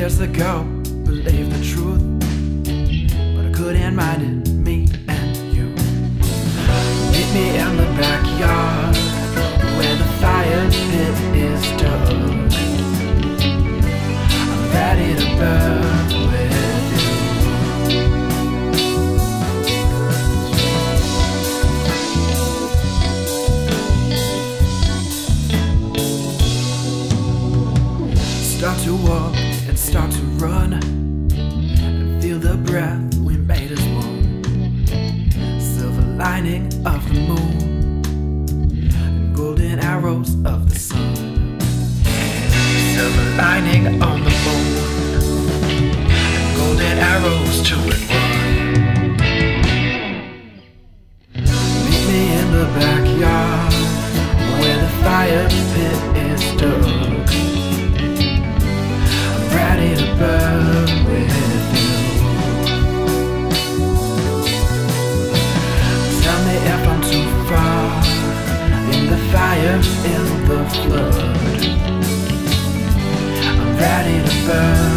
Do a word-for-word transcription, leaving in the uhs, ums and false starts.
years ago, believed the truth, but I couldn't mind it, me and you. Meet me in the backyard, where the fire pit is dug. I'm ready to burn with you. Start to walk and start to run, and feel the breath we made as one. Silver lining of the moon, and golden arrows of the sun. Silver lining on the moon, and golden arrows to and one. Meet me in the backyard, where the fire pit is dug. Ready to burn with you. Tell me if I'm too far, in the fire, in the flood. I'm ready to burn.